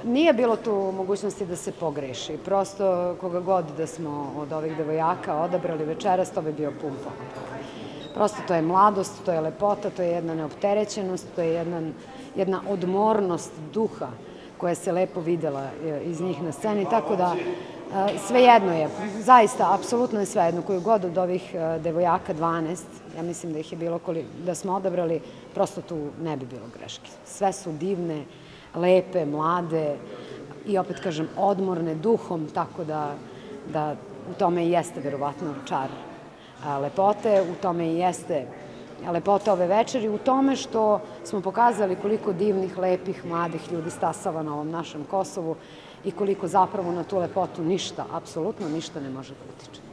Nije bilo tu mogućnosti da se pogreši. Prosto koga god da smo od ovih devojaka odabrali večeras, to bi bio pun pogodak. Prosto to je mladost, to je lepota, to je jedna neopterećenost, to je jedna odmornost duha koja se lepo videla iz njih na sceni, tako da svejedno je, zaista, apsolutno je svejedno, koju god od ovih devojaka 12, ja mislim da ih je bilo da smo odabrali, prosto tu ne bi bilo greške. Sve su divne, lepe, mlade i opet kažem odmorne duhom, tako da u tome i jeste verovatno čar lepote, u tome i jeste lepota ove večeri, u tome što smo pokazali koliko divnih, lepih, mladih ljudi stasava na ovom našem Kosovu i koliko zapravo na tu lepotu ništa, apsolutno ništa ne može da utiče.